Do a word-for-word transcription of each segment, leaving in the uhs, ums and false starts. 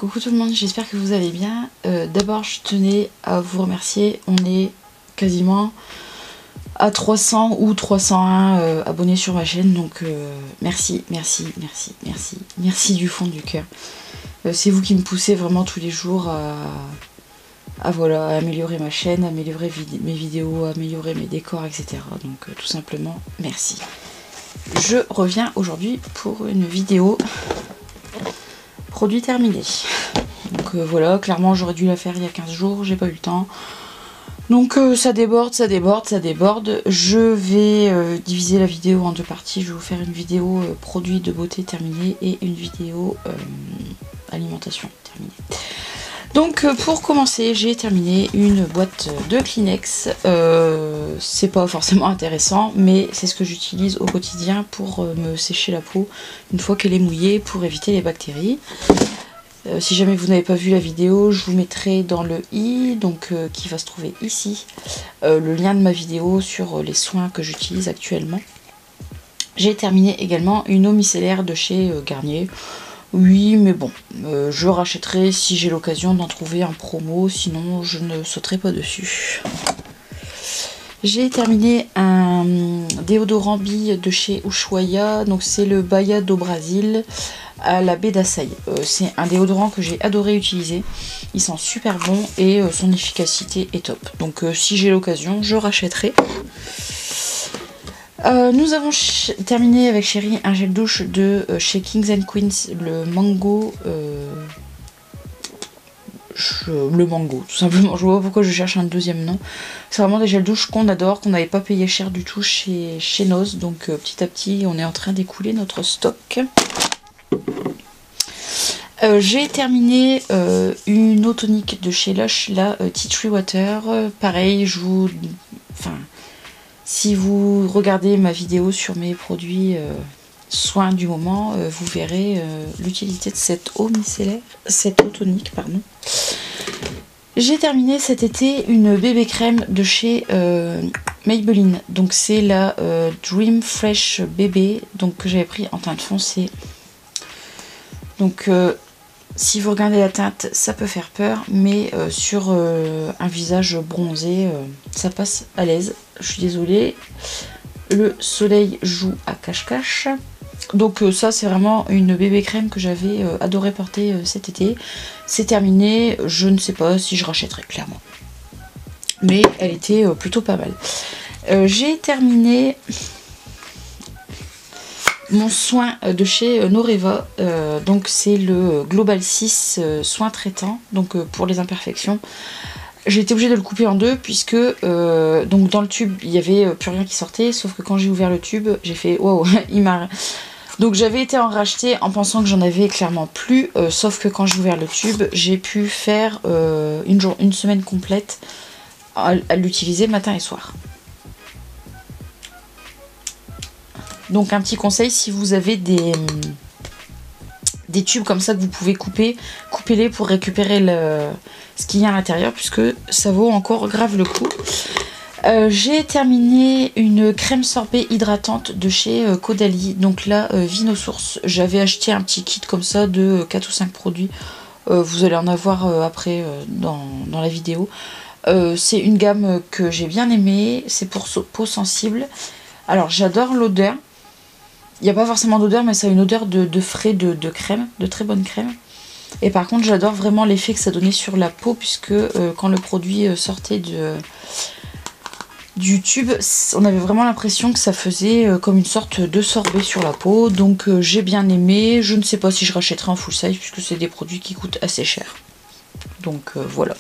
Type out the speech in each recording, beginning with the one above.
Coucou tout le monde, j'espère que vous allez bien. Euh, D'abord je tenais à vous remercier, on est quasiment à trois cents ou trois cent un euh, abonnés sur ma chaîne, donc euh, merci, merci, merci, merci, merci du fond du cœur. Euh, C'est vous qui me poussez vraiment tous les jours à, à, voilà, à améliorer ma chaîne, à améliorer vid mes vidéos, à améliorer mes décors, et cetera. Donc euh, tout simplement merci. Je reviens aujourd'hui pour une vidéo produit terminé. Donc euh, voilà, clairement j'aurais dû la faire il y a quinze jours, j'ai pas eu le temps. Donc euh, ça déborde, ça déborde, ça déborde. Je vais euh, diviser la vidéo en deux parties. Je vais vous faire une vidéo euh, produit de beauté terminée et une vidéo euh, alimentation terminée. Donc euh, pour commencer, j'ai terminé une boîte de Kleenex. Euh, c'est pas forcément intéressant, mais c'est ce que j'utilise au quotidien pour euh, me sécher la peau une fois qu'elle est mouillée pour éviter les bactéries. Euh, si jamais vous n'avez pas vu la vidéo, je vous mettrai dans le i, donc euh, qui va se trouver ici, euh, le lien de ma vidéo sur euh, les soins que j'utilise actuellement. J'ai terminé également une eau micellaire de chez euh, Garnier. Oui, mais bon, euh, je rachèterai si j'ai l'occasion d'en trouver en promo, sinon je ne sauterai pas dessus. J'ai terminé un déodorant bille de chez Ushuaia, donc c'est le Bahia do Brasil à la baie d'Açaí. Euh, c'est un déodorant que j'ai adoré utiliser, il sent super bon et euh, son efficacité est top. Donc euh, si j'ai l'occasion, je rachèterai. Euh, nous avons terminé avec Chérie un gel douche de euh, chez Kings and Queens, le mango, euh, je, le mango tout simplement. Je vois pas pourquoi je cherche un deuxième nom. C'est vraiment des gels douche qu'on adore, qu'on n'avait pas payé cher du tout chez, chez Noz. Donc euh, petit à petit on est en train d'écouler notre stock. Euh, J'ai terminé euh, une eau tonique de chez Lush, la euh, Tea Tree Water. Euh, pareil, je vous... Enfin... Si vous regardez ma vidéo sur mes produits euh, soins du moment, euh, vous verrez euh, l'utilité de cette eau micellaire, cette eau tonique, pardon. J'ai terminé cet été une bébé crème de chez euh, Maybelline. Donc c'est la euh, Dream Fresh Bébé, donc que j'avais pris en teinte foncée. Donc euh, si vous regardez la teinte, ça peut faire peur, mais euh, sur euh, un visage bronzé, euh, ça passe à l'aise. Je suis désolée, le soleil joue à cache-cache. Donc euh, ça, c'est vraiment une bébé crème que j'avais euh, adoré porter euh, cet été. C'est terminé, je ne sais pas si je rachèterai, clairement. Mais elle était euh, plutôt pas mal. Euh, J'ai terminé mon soin de chez Noreva, euh, donc c'est le Global six euh, soin traitant, donc euh, pour les imperfections. J'ai été obligée de le couper en deux puisque euh, donc dans le tube il y avait plus rien qui sortait, sauf que quand j'ai ouvert le tube j'ai fait waouh, il m'a... Donc j'avais été en racheter en pensant que j'en avais clairement plus, euh, sauf que quand j'ai ouvert le tube j'ai pu faire euh, une, jour, une semaine complète à, à l'utiliser matin et soir. Donc un petit conseil, si vous avez des, des tubes comme ça que vous pouvez couper, coupez-les pour récupérer le, ce qu'il y a à l'intérieur, puisque ça vaut encore grave le coup. Euh, J'ai terminé une crème sorbet hydratante de chez euh, Caudalie, donc là, euh, Vinosource. J'avais acheté un petit kit comme ça de quatre ou cinq produits, euh, vous allez en avoir euh, après euh, dans, dans la vidéo. Euh, C'est une gamme que j'ai bien aimée, c'est pour peau sensible. Alors j'adore l'odeur. Il n'y a pas forcément d'odeur, mais ça a une odeur de, de frais, de, de crème, de très bonne crème. Et par contre, j'adore vraiment l'effet que ça donnait sur la peau, puisque euh, quand le produit euh, sortait de, du tube, on avait vraiment l'impression que ça faisait euh, comme une sorte de sorbet sur la peau. Donc euh, j'ai bien aimé. Je ne sais pas si je rachèterai en full size, puisque c'est des produits qui coûtent assez cher. Donc euh, voilà.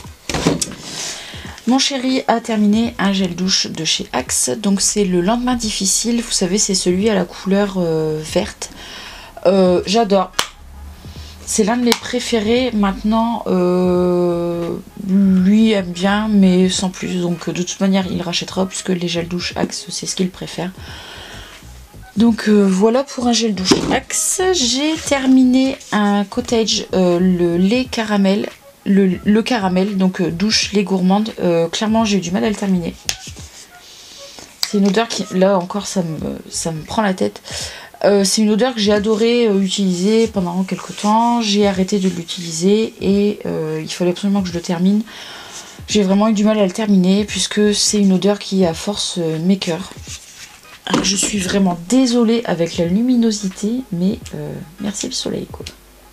Mon chéri a terminé un gel douche de chez Axe, donc c'est le lendemain difficile, vous savez c'est celui à la couleur euh, verte. Euh, J'adore, c'est l'un de mes préférés. Maintenant, euh, lui aime bien mais sans plus, donc de toute manière il rachètera puisque les gels douche Axe c'est ce qu'il préfère. Donc euh, voilà pour un gel douche Axe. J'ai terminé un cottage, euh, le lait caramel. Le, le caramel, donc euh, douche lait gourmande, euh, clairement j'ai eu du mal à le terminer. C'est une odeur qui, là encore ça me, ça me prend la tête. Euh, c'est une odeur que j'ai adoré euh, utiliser pendant quelques temps. J'ai arrêté de l'utiliser et euh, il fallait absolument que je le termine. J'ai vraiment eu du mal à le terminer puisque c'est une odeur qui à force euh, m'écœure. Je suis vraiment désolée avec la luminosité, mais euh, merci le soleil quoi.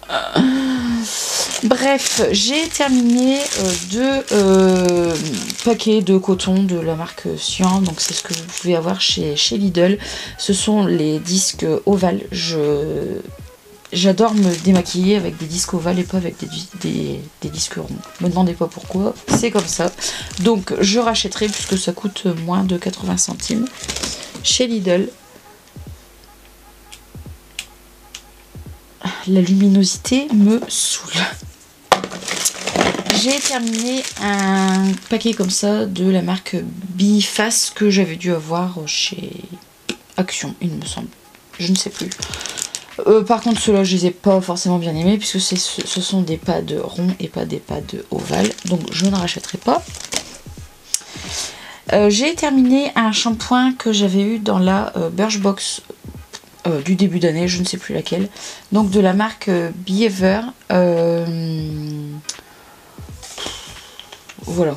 Bref, j'ai terminé euh, deux euh, paquets de coton de la marque Sian. Donc c'est ce que vous pouvez avoir chez, chez Lidl. Ce sont les disques ovales. Je J'adore me démaquiller avec des disques ovales et pas avec des, des, des disques ronds. Me demandez pas pourquoi, c'est comme ça. Donc je rachèterai puisque ça coûte moins de quatre-vingts centimes chez Lidl. La luminosité me saoule. J'ai terminé un paquet comme ça de la marque Biface que j'avais dû avoir chez Action, il me semble. Je ne sais plus. Euh, par contre, ceux-là, je les ai pas forcément bien aimés puisque ce, ce sont des pads ronds et pas des pads ovales. Donc, je ne rachèterai pas. Euh, J'ai terminé un shampoing que j'avais eu dans la euh, Birchbox euh, du début d'année, je ne sais plus laquelle. Donc, de la marque euh, Behavior. Euh, voilà.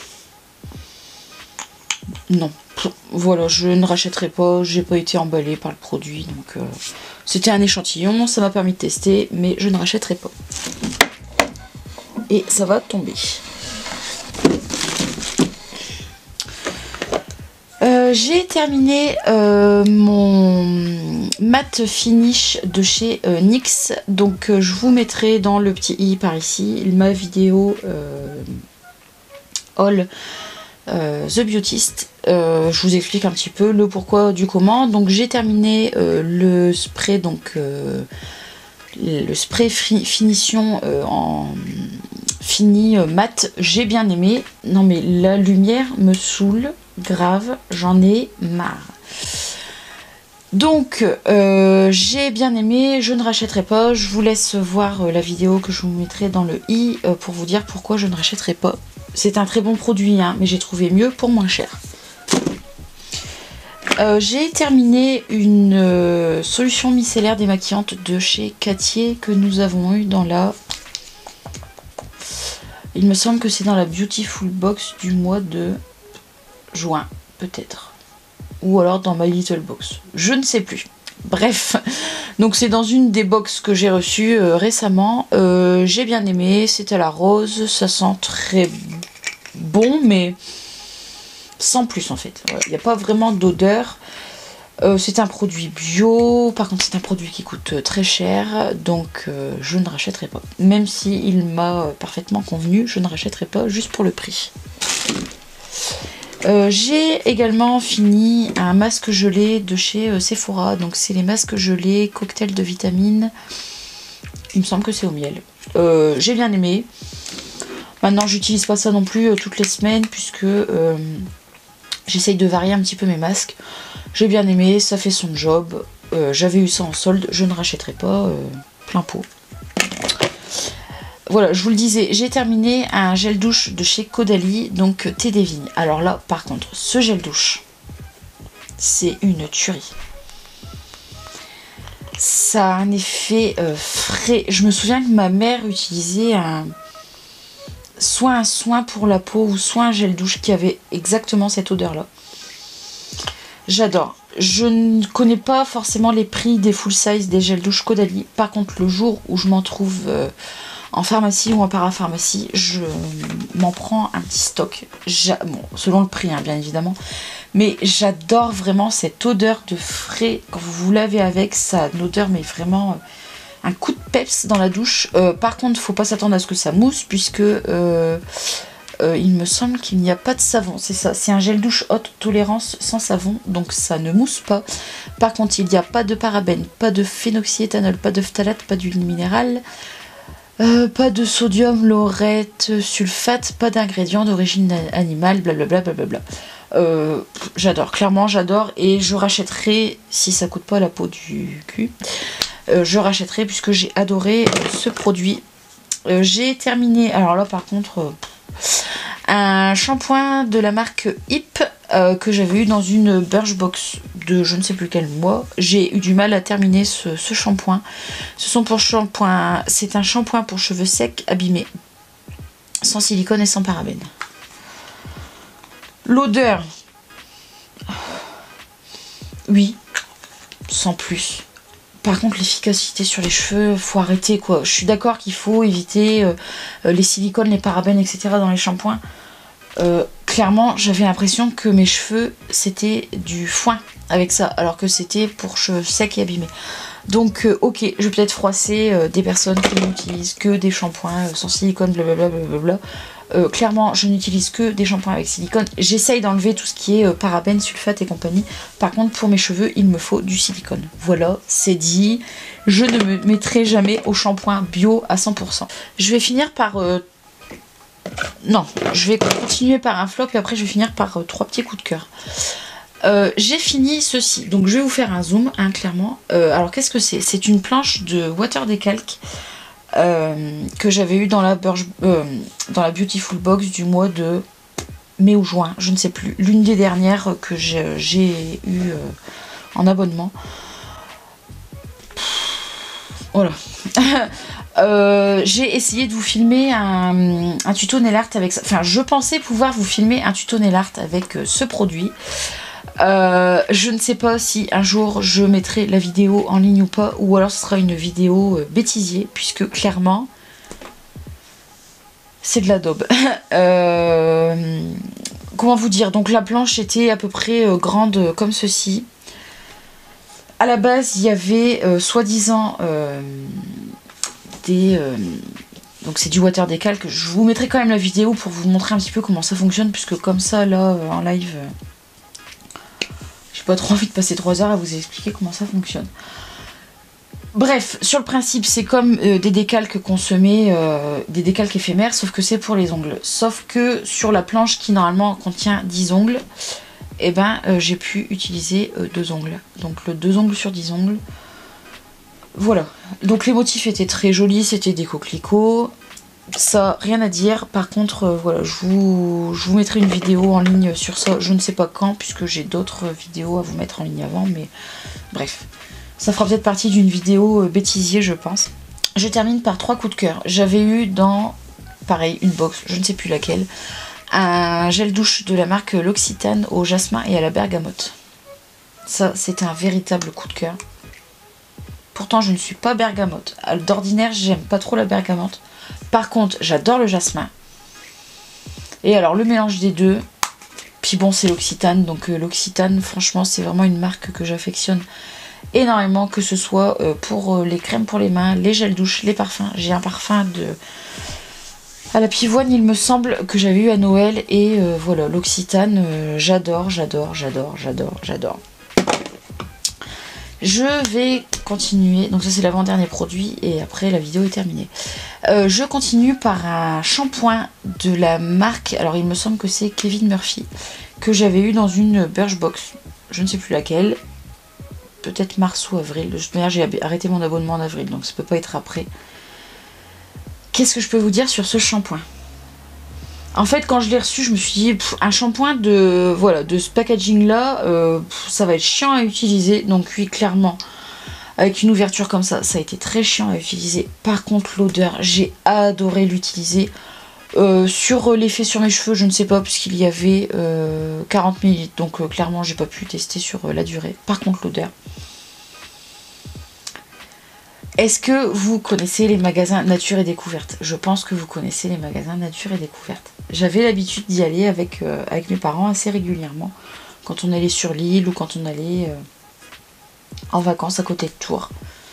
Non. Voilà, je ne rachèterai pas, j'ai pas été emballée par le produit, donc euh, c'était un échantillon, ça m'a permis de tester, mais je ne rachèterai pas. Et ça va tomber. Euh, j'ai terminé euh, mon matte finish de chez euh, N Y X, donc euh, je vous mettrai dans le petit i par ici ma vidéo euh, haul euh, The Beautist. Euh, je vous explique un petit peu le pourquoi du comment. Donc j'ai terminé euh, le spray, donc euh, le spray fi finition euh, en fini euh, mat. J'ai bien aimé. Non mais la lumière me saoule grave, j'en ai marre. Donc euh, j'ai bien aimé, je ne rachèterai pas. Je vous laisse voir euh, la vidéo que je vous mettrai dans le i euh, pour vous dire pourquoi je ne rachèterai pas. C'est un très bon produit, hein, mais j'ai trouvé mieux pour moins cher. Euh, j'ai terminé une euh, solution micellaire démaquillante de chez Cattier que nous avons eu dans la... Il me semble que c'est dans la Beautiful Box du mois de juin, peut-être. Ou alors dans My Little Box. Je ne sais plus. Bref, donc c'est dans une des box que j'ai reçues euh, récemment. Euh, j'ai bien aimé, c'est à la rose, ça sent très bon, mais... sans plus en fait, il n'y a pas vraiment d'odeur. Euh, c'est un produit bio, par contre c'est un produit qui coûte très cher, donc euh, je ne rachèterai pas. Même si il m'a parfaitement convenu, je ne rachèterai pas juste pour le prix. Euh, j'ai également fini un masque gelé de chez euh, Sephora, donc c'est les masques gelés cocktail de vitamines. Il me semble que c'est au miel. Euh, j'ai bien aimé. Maintenant j'utilise pas ça non plus euh, toutes les semaines puisque euh, j'essaye de varier un petit peu mes masques. J'ai bien aimé, ça fait son job. Euh, J'avais eu ça en solde, je ne rachèterai pas, euh, plein pot. Voilà, je vous le disais, j'ai terminé un gel douche de chez Caudalie, donc thé des vignes. Alors là, par contre, ce gel douche, c'est une tuerie. Ça a un effet euh, frais. Je me souviens que ma mère utilisait un... soit un soin pour la peau ou soit un gel douche qui avait exactement cette odeur là. J'adore. Je ne connais pas forcément les prix des full size des gels douche Caudalie. Par contre le jour où je m'en trouve euh, en pharmacie ou en parapharmacie, je m'en prends un petit stock. Bon, selon le prix hein, bien évidemment. Mais j'adore vraiment cette odeur de frais. Quand vous vous lavez avec, ça a une odeur mais vraiment... Euh, un coup de peps dans la douche. Euh, par contre, faut pas s'attendre à ce que ça mousse puisque euh, euh, il me semble qu'il n'y a pas de savon. C'est ça, c'est un gel douche haute tolérance sans savon, donc ça ne mousse pas. Par contre, il n'y a pas de parabènes, pas de phénoxyéthanol, pas de phtalate, pas d'huile minérale, euh, pas de sodium, laurette, sulfate, pas d'ingrédients d'origine animale, blablabla. Blablabla. Euh, j'adore, clairement j'adore et je rachèterai si ça coûte pas la peau du cul. Euh, je rachèterai puisque j'ai adoré euh, ce produit. Euh, j'ai terminé, alors là par contre, euh, un shampoing de la marque Hip euh, que j'avais eu dans une Birchbox de je ne sais plus quel mois. J'ai eu du mal à terminer ce, ce shampoing. Ce sont pour shampoing, c'est un shampoing pour cheveux secs abîmés, sans silicone et sans parabènes. L'odeur, oui, sans plus. Par contre, l'efficacité sur les cheveux, faut arrêter quoi. Je suis d'accord qu'il faut éviter euh, les silicones, les parabènes, et cetera dans les shampoings. Euh, clairement, j'avais l'impression que mes cheveux, c'était du foin avec ça, alors que c'était pour cheveux secs et abîmés. Donc, euh, ok, je vais peut-être froisser euh, des personnes qui n'utilisent que des shampoings euh, sans silicone, blablabla. Blablabla. Euh, clairement, je n'utilise que des shampoings avec silicone. J'essaye d'enlever tout ce qui est euh, parabènes, sulfate et compagnie. Par contre, pour mes cheveux, il me faut du silicone. Voilà, c'est dit. Je ne me mettrai jamais au shampoing bio à cent pour cent. Je vais finir par... Euh... Non, je vais continuer par un flop et après je vais finir par euh, trois petits coups de cœur. Euh, j'ai fini ceci. Donc je vais vous faire un zoom, hein, clairement. Euh, alors qu'est-ce que c'est? C'est une planche de water décalque. Euh, que j'avais eu dans la, Burge, euh, dans la Beautiful Box du mois de mai ou juin, je ne sais plus, l'une des dernières que j'ai eu euh, en abonnement. Voilà. euh, j'ai essayé de vous filmer un, un tuto nail art avec ça. Enfin, je pensais pouvoir vous filmer un tuto nail art avec euh, ce produit. Euh, je ne sais pas si un jour je mettrai la vidéo en ligne ou pas, ou alors ce sera une vidéo euh, bêtisier, puisque clairement c'est de la daube. euh, comment vous dire, donc la planche était à peu près euh, grande comme ceci. À la base il y avait euh, soi-disant euh, des... Euh, donc c'est du water décalque. Je vous mettrai quand même la vidéo pour vous montrer un petit peu comment ça fonctionne, puisque comme ça là euh, en live... Euh, pas trop envie de passer trois heures à vous expliquer comment ça fonctionne. Bref, sur le principe, c'est comme euh, des décalques qu'on se met, euh, des décalques éphémères, sauf que c'est pour les ongles. Sauf que sur la planche qui normalement contient dix ongles, eh ben, euh, j'ai pu utiliser euh, deux ongles. Donc le deux ongles sur dix ongles. Voilà. Donc les motifs étaient très jolis, c'était des coquelicots. Ça, rien à dire. Par contre, euh, voilà, je vous, je vous mettrai une vidéo en ligne sur ça. Je ne sais pas quand, puisque j'ai d'autres vidéos à vous mettre en ligne avant. Mais bref, ça fera peut-être partie d'une vidéo euh, bêtisier, je pense. Je termine par trois coups de cœur. J'avais eu dans, pareil, une box, je ne sais plus laquelle, un gel douche de la marque L'Occitane au jasmin et à la bergamote. Ça, c'était un véritable coup de cœur. Pourtant, je ne suis pas bergamote. D'ordinaire, j'aime pas trop la bergamote. Par contre, j'adore le jasmin. Et alors, le mélange des deux. Puis bon, c'est l'Occitane. Donc euh, l'Occitane, franchement, c'est vraiment une marque que j'affectionne énormément. Que ce soit euh, pour euh, les crèmes pour les mains, les gels douche, les parfums. J'ai un parfum de... à la pivoine, il me semble, que j'avais eu à Noël. Et euh, voilà, l'Occitane, euh, j'adore, j'adore, j'adore, j'adore, j'adore. Je vais continuer, donc ça c'est l'avant-dernier produit et après la vidéo est terminée. Euh, je continue par un shampoing de la marque, alors il me semble que c'est Kevin Murphy, que j'avais eu dans une Birchbox, je ne sais plus laquelle, peut-être mars ou avril. De toute manière j'ai arrêté mon abonnement en avril, donc ça peut pas être après. Qu'est-ce que je peux vous dire sur ce shampoing? En fait, quand je l'ai reçu, je me suis dit, pff, un shampoing de, voilà, de ce packaging-là, euh, ça va être chiant à utiliser. Donc oui, clairement, avec une ouverture comme ça, ça a été très chiant à utiliser. Par contre, l'odeur, j'ai adoré l'utiliser. Euh, sur l'effet sur mes cheveux, je ne sais pas, puisqu'il y avait euh, quarante millilitres. Donc euh, clairement, j'ai pas pu tester sur euh, la durée. Par contre, l'odeur... Est-ce que vous connaissez les magasins Nature et Découverte? Je pense que vous connaissez les magasins Nature et Découverte. J'avais l'habitude d'y aller avec, euh, avec mes parents assez régulièrement. Quand on allait sur l'île ou quand on allait euh, en vacances à côté de Tours.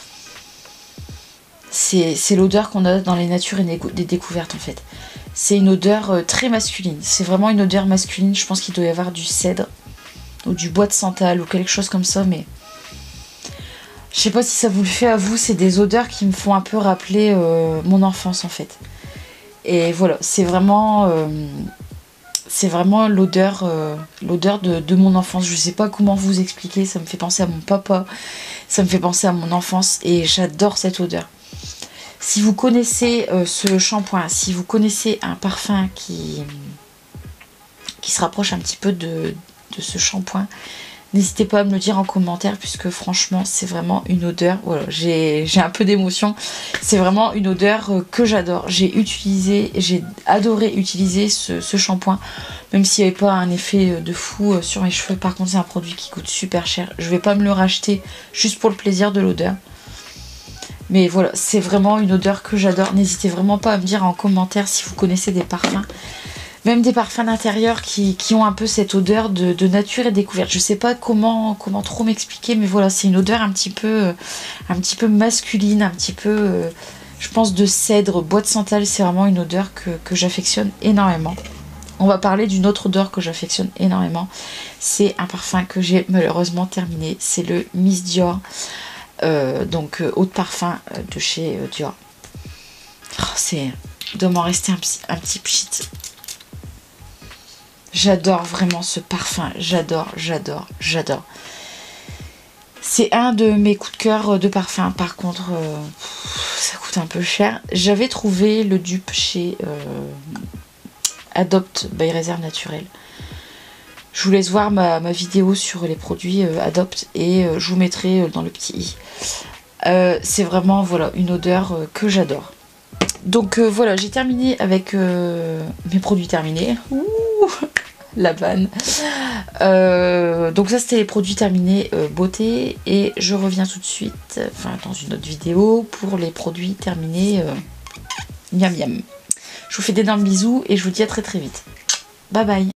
C'est l'odeur qu'on a dans les Nature et des Découvertes en fait. C'est une odeur euh, très masculine. C'est vraiment une odeur masculine. Je pense qu'il doit y avoir du cèdre ou du bois de santal ou quelque chose comme ça, mais... Je sais pas si ça vous le fait à vous, c'est des odeurs qui me font un peu rappeler euh, mon enfance en fait. Et voilà, c'est vraiment, euh, c'est vraiment l'odeur euh, l'odeur de, de mon enfance. Je sais pas comment vous expliquer, ça me fait penser à mon papa, ça me fait penser à mon enfance et j'adore cette odeur. Si vous connaissez euh, ce shampoing, si vous connaissez un parfum qui, qui se rapproche un petit peu de, de ce shampoing. N'hésitez pas à me le dire en commentaire puisque franchement c'est vraiment une odeur, voilà, j'ai un peu d'émotion, c'est vraiment une odeur que j'adore. J'ai utilisé, j'ai adoré utiliser ce, ce shampoing, même s'il n'y avait pas un effet de fou sur mes cheveux. Par contre c'est un produit qui coûte super cher, je vais pas me le racheter juste pour le plaisir de l'odeur. Mais voilà, c'est vraiment une odeur que j'adore. N'hésitez vraiment pas à me dire en commentaire si vous connaissez des parfums. Même des parfums d'intérieur qui, qui ont un peu cette odeur de, de nature et découverte. Je sais pas comment, comment trop m'expliquer, mais voilà, c'est une odeur un petit peu, un petit peu masculine, un petit peu, euh, je pense, de cèdre, bois de santal. C'est vraiment une odeur que, que j'affectionne énormément. On va parler d'une autre odeur que j'affectionne énormément. C'est un parfum que j'ai malheureusement terminé. C'est le Miss Dior, euh, donc euh, eau de parfum de chez euh, Dior. Oh, c'est, il doit m'en rester un, un petit pchit. J'adore vraiment ce parfum, j'adore, j'adore, j'adore. C'est un de mes coups de cœur de parfum. Par contre, euh, ça coûte un peu cher. J'avais trouvé le dupe chez euh, Adopt by Réserve Naturelle. Je vous laisse voir ma, ma vidéo sur les produits euh, Adopt et euh, je vous mettrai dans le petit i. Euh, C'est vraiment voilà, une odeur euh, que j'adore. Donc euh, voilà, j'ai terminé avec euh, mes produits terminés. Ouh, la vanne. Euh, donc ça c'était les produits terminés euh, beauté et je reviens tout de suite, enfin dans une autre vidéo pour les produits terminés euh, miam miam. Je vous fais d'énormes bisous et je vous dis à très très vite. Bye bye.